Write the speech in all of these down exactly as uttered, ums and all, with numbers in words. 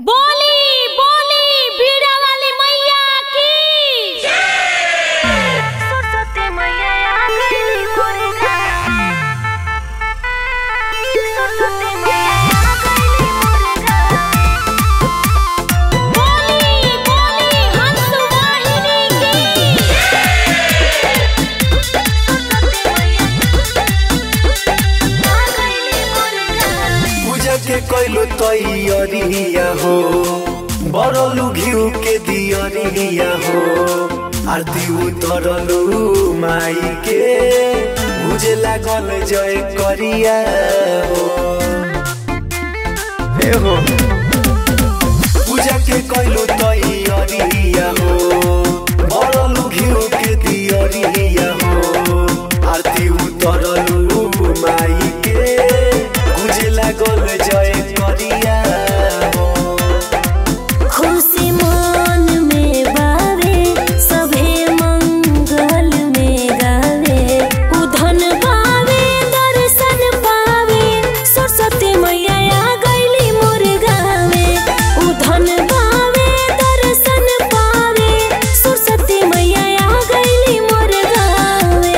बोली बोली बीड़ा वाली मैया की सरस्वती मैया आ गई मोरे गाँव। सरस्वती मैया आ गई मोरे गाँव। बोली बोली हंस वाहिनी की सरस्वती मैया आ गई मोरे गाँव। पूजा के कैलो तैयारिया हो बरलू घिउ के दियरिया हो आरती उतरलू माई के बुझे लागल जय करिया हो। हे हो पूजा के कैलो तैयारिया हो बरलू घिउ के दियरिया हो आरती उतरलू माई के बुझे लागल जय करिया हो। खुशी मन में बावे सभे मंगल में गावे उधन पावे दर्शन पावे सरस्वती मैया आ गईली मोर गावे। उधन पावे दर्शन पावे सरस्वती मैया आ गईली मोर गावे।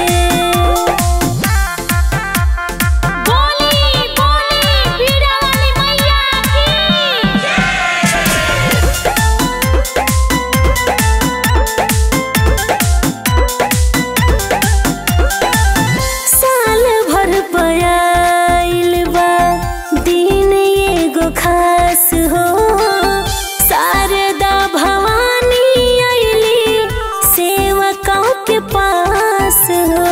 बोली बोली बीड़ा वाली मैया साल भर पयाइल बा दिन एगो खास हो। शारदा भवानी आइली सेवकों के पास हो।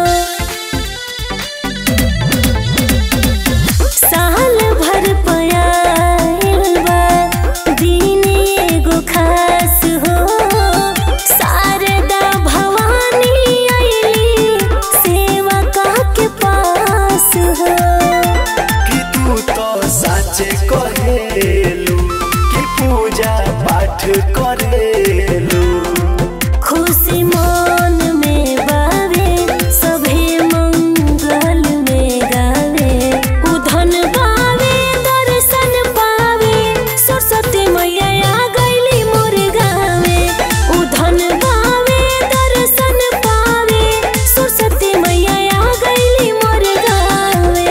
साल भर पयाइल बा दिन एगो खास हो। शारदा भवानी आइली सेवकों के पास हो। कि तू तो साचे कहेलू कि पूजा पाठ करेलू। खुशी मन में बावे सभे मंगल में गावे उधन पावे दर्शन पावे सरस्वती मैया आ गईली मोर गावे। उधन पावे दर्शन पावे सरस्वती मैया आ गईली मोर गावे।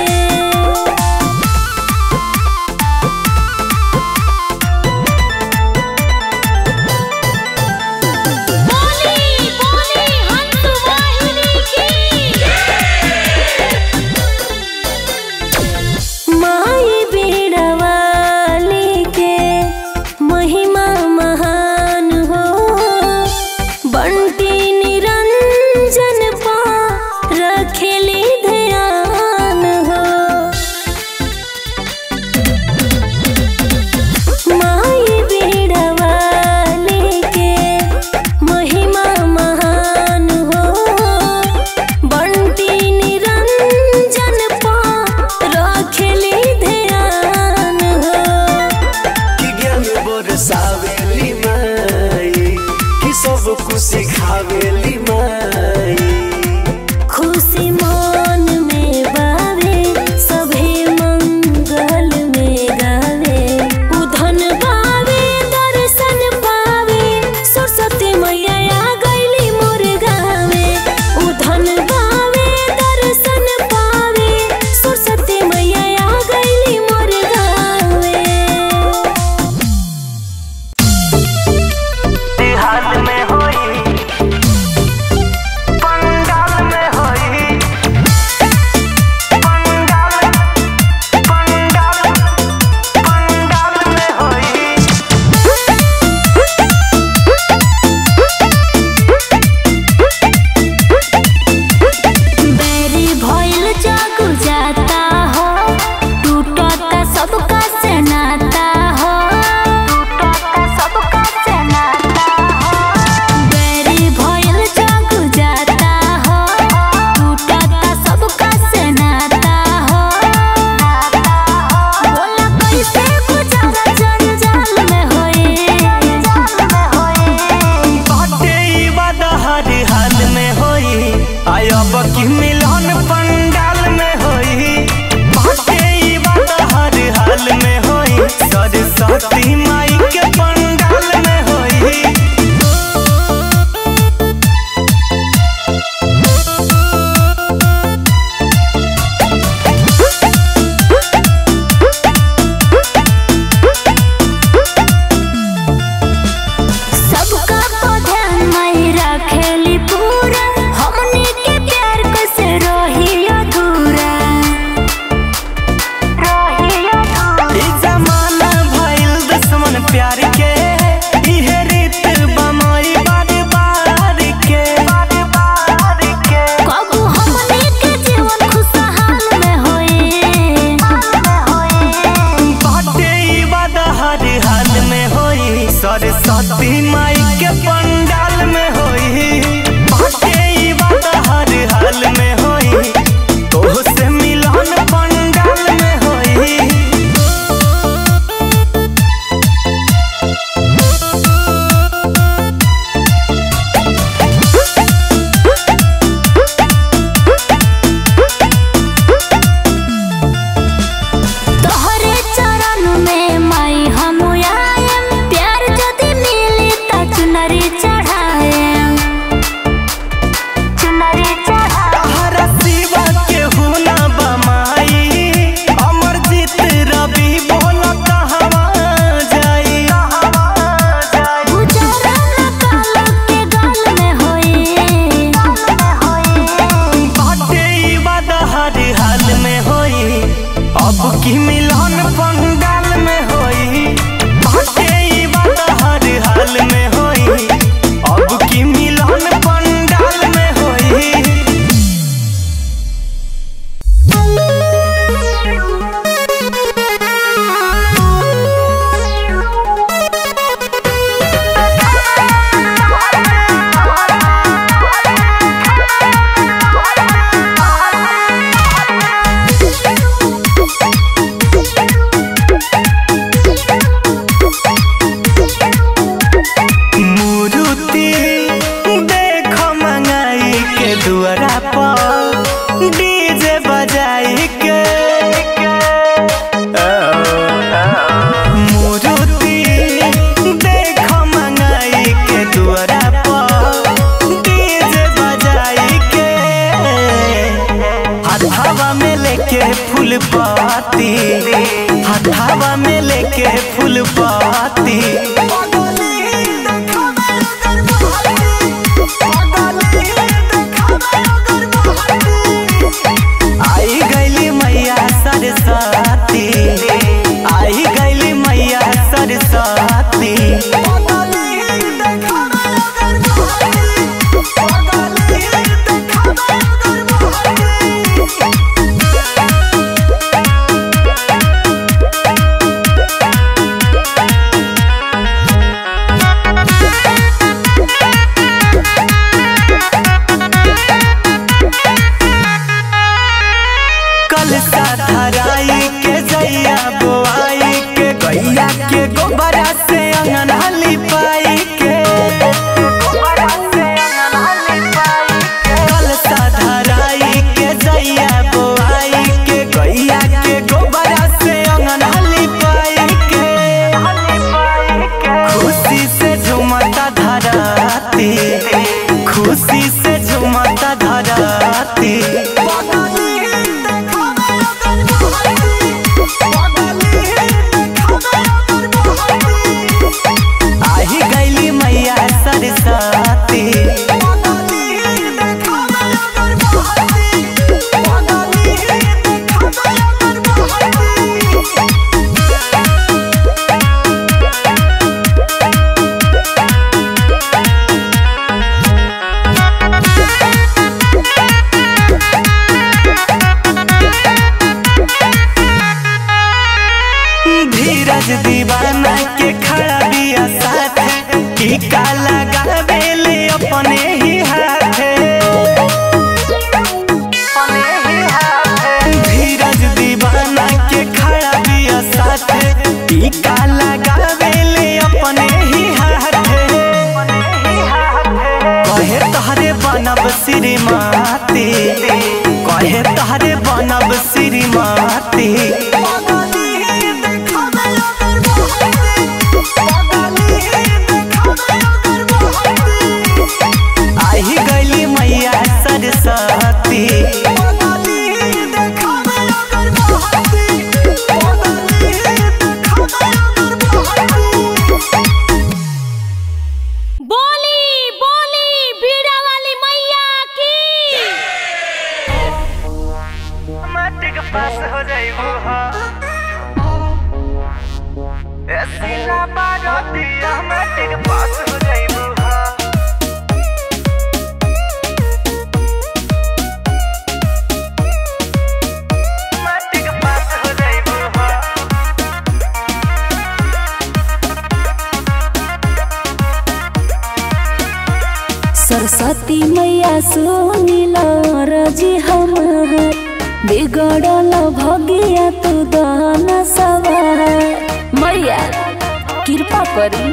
सरस्वती माई के पंडाल में होई बाटे ई बात हर हाल में होई तोह से मिलन पंडाल में होई। तोहरे चरण में माई हम आएम प्यार जदी मिली त चुनरी चढ़ाएम चुनरी चढ़ा तहरा शिवा के हुना बमाई अमर जीत रवि बोला कहवा जाई गुजरन काल के गाल में होई बाटे ई बात हर हाल में होई अब की मिलन पंडाल में होई बाटे ई बात हर हाल में होई अब की मिलन पंडाल में होई। मूर्ति देख मंगाई के दुआरा पर डीजे बजाई के मूर्ति देख मंगाई के दुआरा पर डीजे बजाई के हथवा में लेके फूल पाती हथवा में लेके फूल पाती आई गईली मैया सरस्वती आई गईली मैया सरस्वती। कलसा धराई के जैया बोआई के गैया के गोबरा से अंगना लिपाई के कलसा धराई के जैया बोआई के गैया के गोबरा से अंगना लिपाई के खुशी से झुमता धराती खुशी से झुमता धराती। आई गईली मैया सरस्वती धीरज दीवाना के खड़ा दिया साथ टीका लगावेले अपने ही हाथे धीरज दीवाना के खड़ा दिया साथ टीका लगावेले अपने ही हाथे कहे तहरे बनब श्रीमती कहे तहरे बनब श्रीमती। आई गईली मैया सरस्वती बोली बोली बीड़ा वाली मैया की माटी के पास हो जाइबू हा ऐसीला बारोतिया माटी के पास हो जाइबू हा माटी के पास हो जाइबू हा सरस्वती मैया सुनिल रजी हमार बिगड़ल भगिया तू दहन सवार मैया कृपा करी।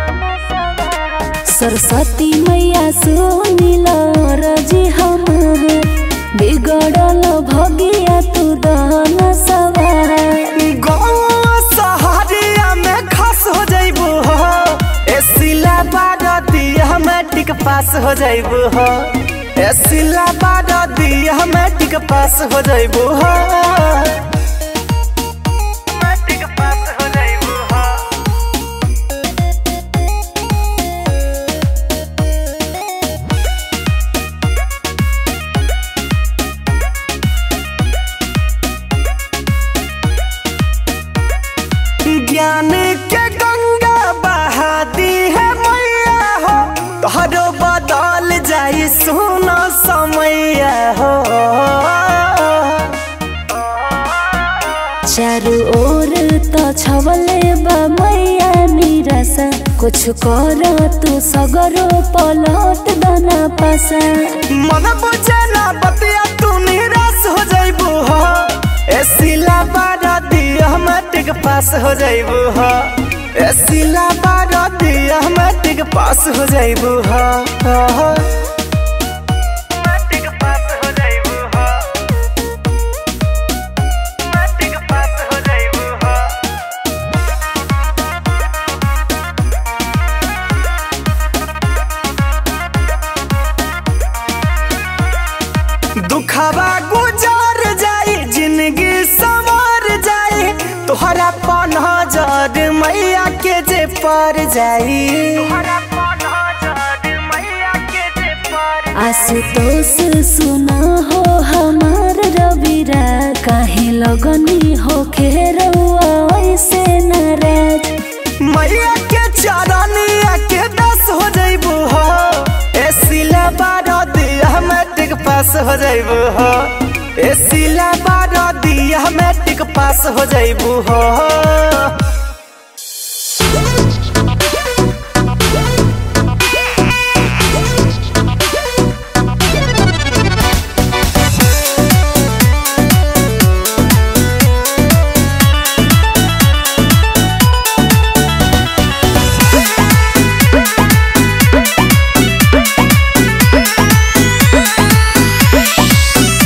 सरस्वती मैया सुनिल रजी हमार बिगड़ल भगिया तू दहन सवार। सहारिया में खास हो जाइबू हो एसिला बारतिया मैट्रिक पास हो जाइबू हो एसिला बारतिया मैट्रिक पास हो जाइबू हो मैट्रिक पास हो जाइबू हो। ज्ञान के गंगा बहा दी है मैया हो तोहरो बदल जाई सुनो समैया हो। चारू ओर तो छवले बा मैया निराशा कुछ कर तू सगरो पलट दना पासा। मन बुझे ना बतिया तू निराश हो जाइबू हो एसिला बारतिया मैट्रिक पास हो जाइबू हो एसिला बारतिया मैट्रिक पास हो जाइबू हो मैट्रिक पास हो जाइबू हो मैट्रिक पास हो जाइबू हो। दुखवा गुजार जाई जिंदगी संवर जाई तोहरा पनहजर मैया के जे पर जाई आशुतोष सुना हो हमार रविरा काहे लगनी हो खेरौआ ऐसे नाराज। मैया के चरनिया के दस हो जाइबू हो एसिला बारतिया मैट्रिक पास हो जाइबू हो एसिला बारतिया मैट्रिक पास हो जाइबू हो।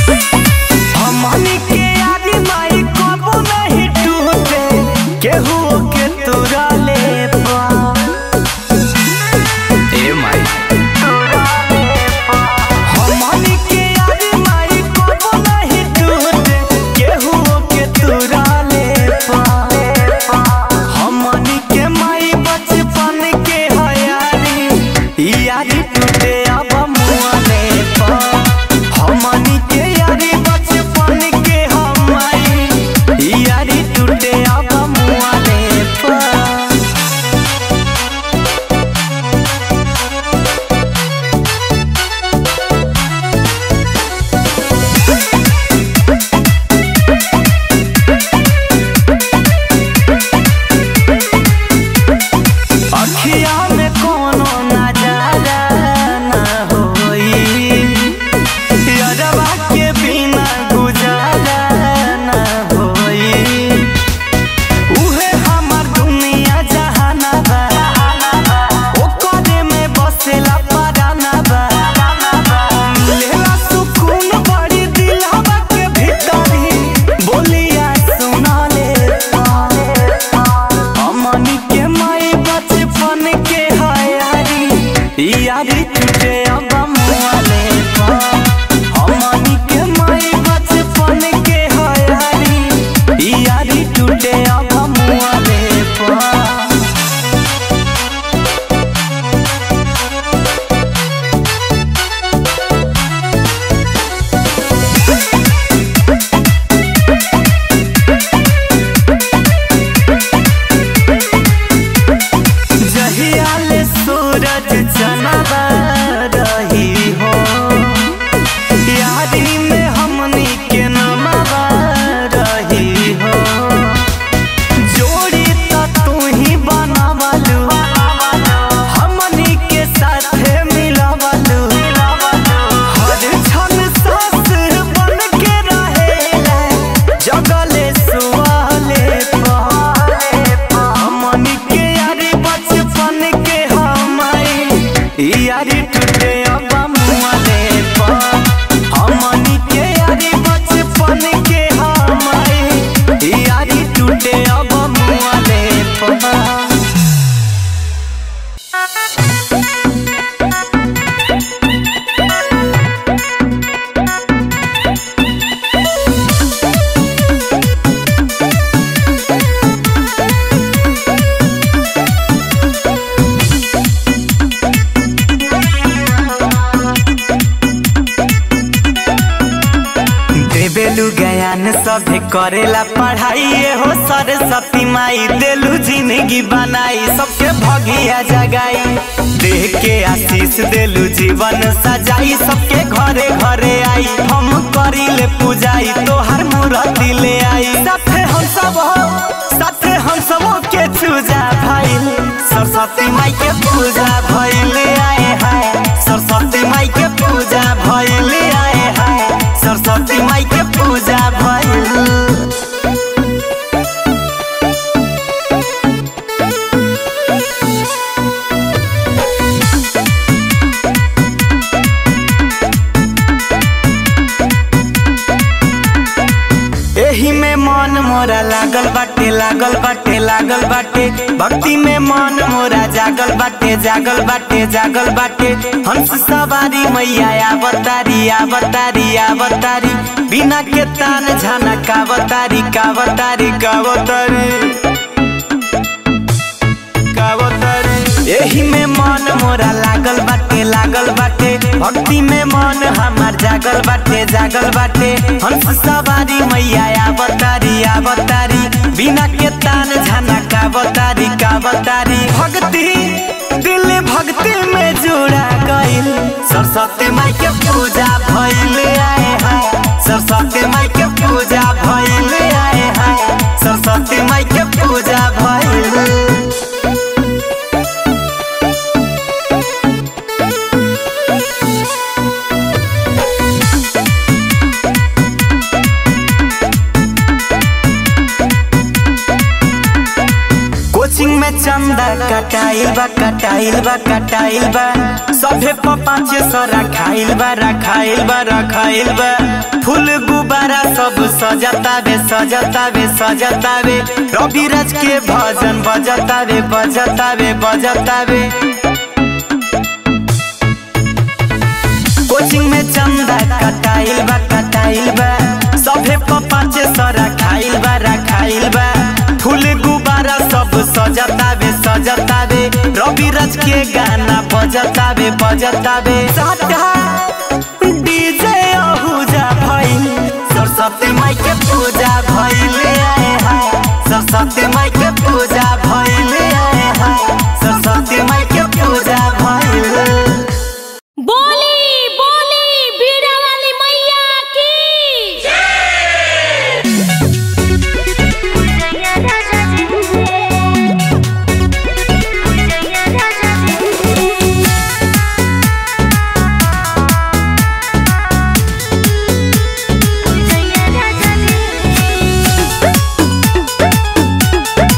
हमनी के आदि माई कबू नहीं टूटे केहू ज्ञान सभे करेला पढ़ाई हो सरस्वती माई देलू जिंदगी बनाई सबके भगिया जगाई देख के आशीष देलू जीवन सजाई सबके घरे घरे आई हम करिले पूजाई तोहर मूर्ति ले आई साथे हम सब साथे हम सब के चूजा भइल सरस्वती माई के पूजा भइल आए हाय सरस्वती माई के पूजा भइल आए हाय सरस्वती माई के पूजा भइल एही में मन मोरा लागल बाटे लागल बाटे लागल बाटे भक्ति में मन मोरा जागल बाटे जागल बाटे जागल बाटे हंस सवारी मैया आवतारी आवतारी आवतारी बिना के तान झाना कावतारी कावतारी कावतारी कावतारी एही में मन मोरा लागल बाटे लागल बाटे भक्ति में मन हमार जागल बाटे जागल बाटे हंस सवारी मैया आवतारी आवतारी बिना के तान झाना कावतारी कावतारी भक्ति दिल भक्ति में जुड़ा गइल सरस्वती माई के पूजा भइल आए हाय सरस्वती माई के पूजा भइल आए हाय सरस्वती माई के पूजा भइल कोचिंग में चंदा कटाइल बा कटाइल बा कटाइल बा सभे पाँच सौ रखाइल बा रखाइल बा रखाइल बा फूल गुब्बारा सब सजतावे सजतावे सजतावे रविराज के भजन बजतावे बजतावे बजतावे कोचिंग में चंदा कटाइल बा कटाइल बा सभे पाँच सौ रखाइल बा रखाइल बा फूल गुब्बारा सब सजतावे सजतावे रविराज के गाना बजतावे बजतावे साटा डीजे अहुजा भइल सरस्वती माई के पूजा भइल आए हाय सरस्वती माई के पूजा भइल आए हाय सरस्वती माई के पूजा भइल बोली बोली बीड़ा वाली मैया की जय राजा जी जय राजा जी जय राजा जी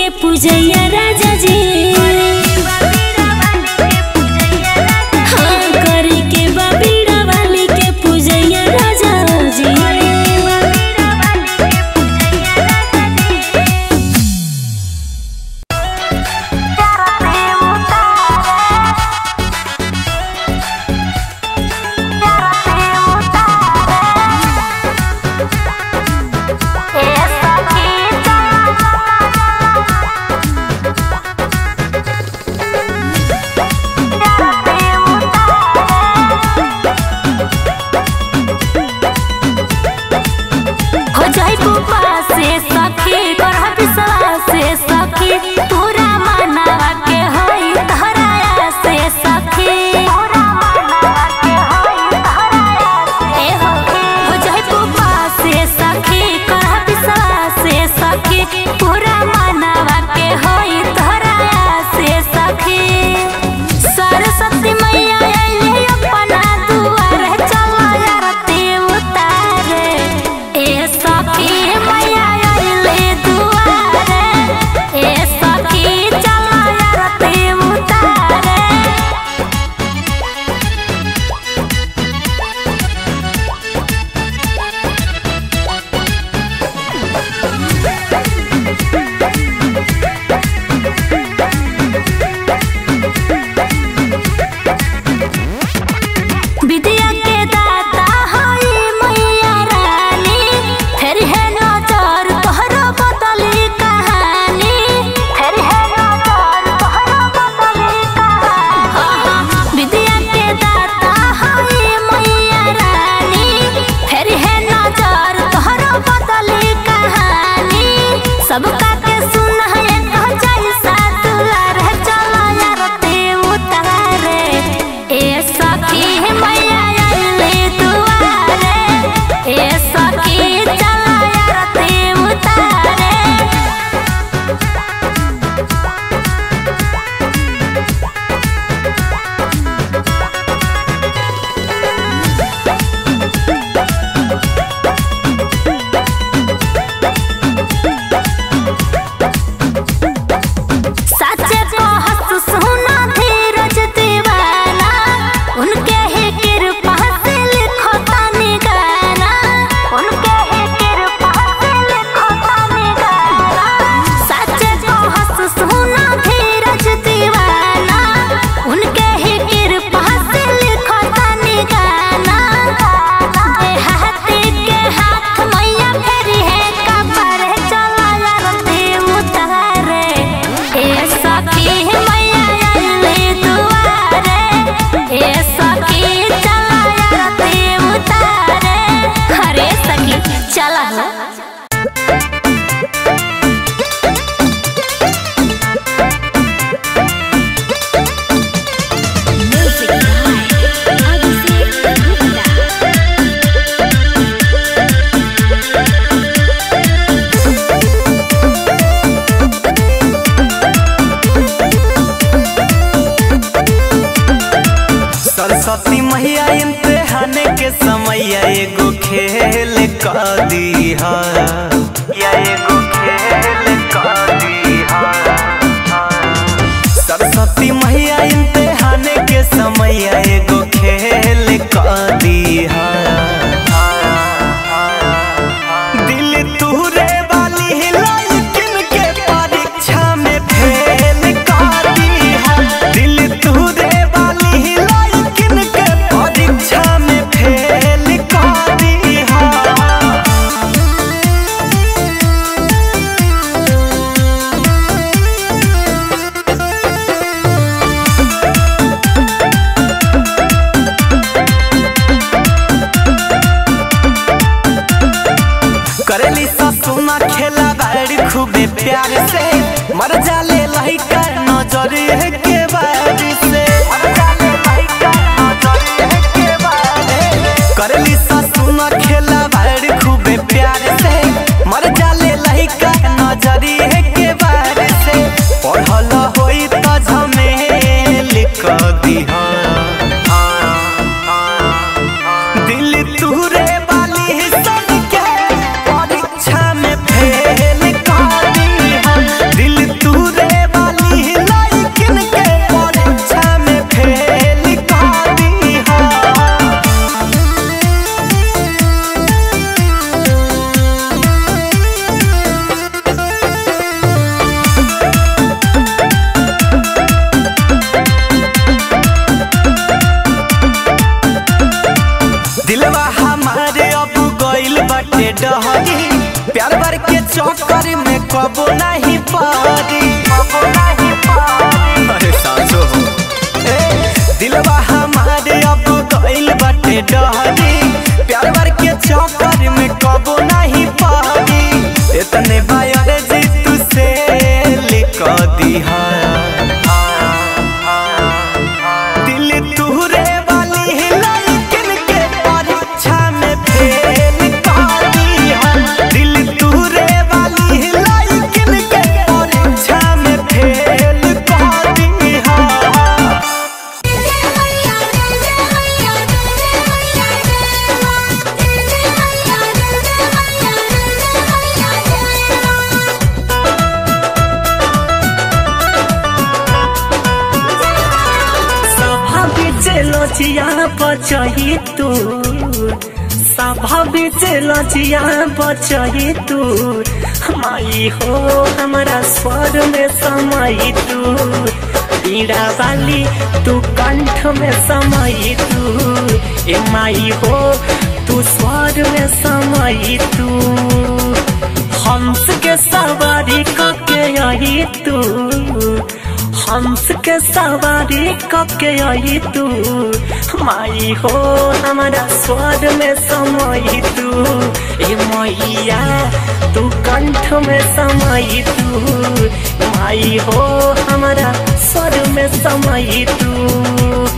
के पूजैया राजा जी। हाँ करे के बा बीड़ा वाली के पूजैया राजा जी। सरस्वती मैया इम्तिहान के समय एगो खेल कर दीहा या एगो खेल कर दीहा। सरस्वती मैया इम्तिहान के समय एगो खेल कर दीहा। दिल तुरे वाली लड़किन के परीक्षा में फेल कर दीहा। दिल तुरे वाली लड़किन के परीक्षा में फेल कर दीहा। करेली ससुमा खेला बाड़ी खूबे प्यार से मर जाले लइका नजर के बारी से। करेली ससुमा खेला बाड़ी खूबे प्यार से मर जाले लइका नजर के बारी से। पढ़ल होई त झमेल क दिहा। दिल तुरे दिल डहरी प्यार भर के चक्कर में कबो नहीं पारी कबो नहीं पारी अरे सासो ए दिलवा हमारे अब गइल बाटे डहरी प्यार भर के चक्कर में कबो नहीं पारी इतने बायर जी तू से लिख दिहा लजिया बचही तू सभा बीच लजिया बचही तू माई हो हमारा स्वर में समाई तू पीड़ा वाली तू कंठ में समाई तू ए माई हो तू स्वर में समाई तू हंस के सवारी करके आई तू हंस के सवारी कके आई तू माई हो हमारा स्वर में समाई तू ए मैया तू कंठ में समाई तू माई हो हमारा स्वर में समाई तू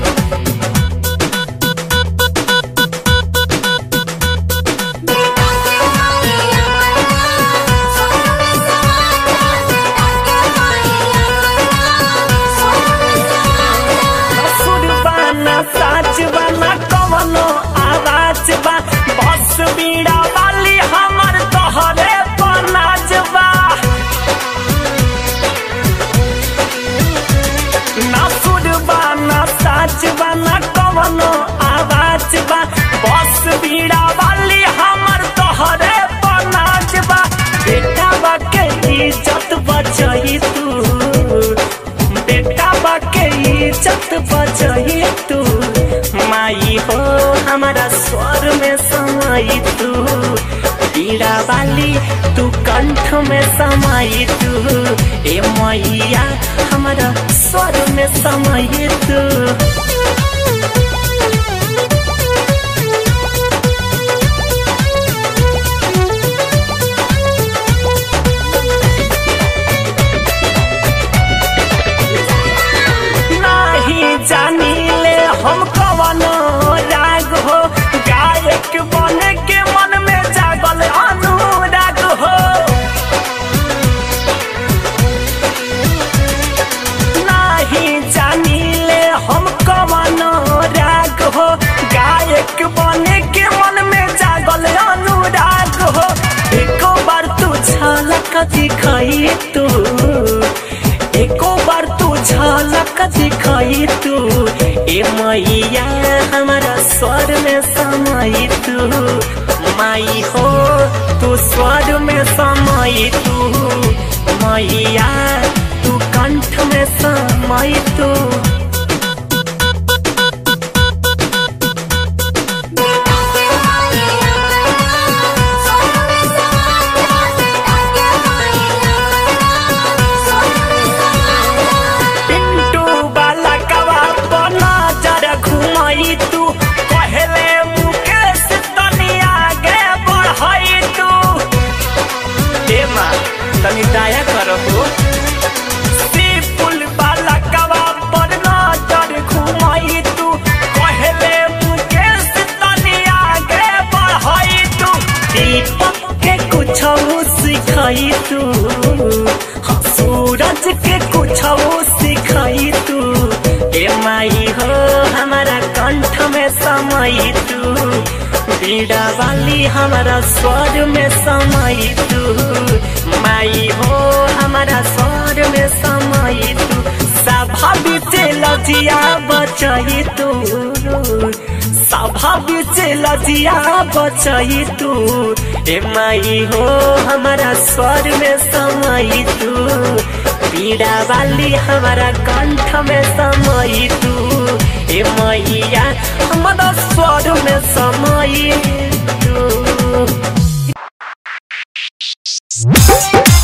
इज्जत बचाई तू बेटा बाके इज्जत बचाई तू माई हो हमारा स्वर में समाई तू पीड़ा वाली तू कंठ में समाई तू ए मैया हमारा स्वर में समाई तू हम कवनो राग हो गायक बन के मन में जागल अनुराग हो नहीं जानिले हम कवनो राग हो गायक बन के मन में जागल अनुराग हो एको बार तू झलक दिखाई तू एको बार तू झलक दिखाई तू ए मैया हमारा स्वर में समाई तू माई हो तू स्वर में समाई तू मैया तू कंठ में समाई तू तनी दया करहो पुल वाला कवा पर नजर घुमाई तू कहले मुकेश तनी आगे बढ़ाई तू दीपक के कुछ सिखाई तू सूरज के कुछ सिखाई तू ए माई हो हमारा कंठ में समाई तू पीड़ा वाली हमारा स्वर में समाई तू माई हो हमारा स्वर में समाई तू सभा बीच लजिया बचाई तू सभा बीच लजिया बचाई तू ए माई हो हमारा स्वर में समाई तू पीड़ा वाली हमारा कंठ में समाई तू ए मैया हमारा स्वर में समाई तू। है।